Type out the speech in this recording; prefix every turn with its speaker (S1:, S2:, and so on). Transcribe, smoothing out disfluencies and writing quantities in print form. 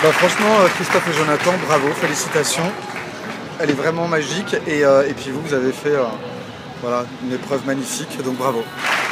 S1: Bah, franchement, Christophe et Jonathan, bravo, félicitations. Elle est vraiment magique et puis vous avez fait voilà, une épreuve magnifique, donc bravo.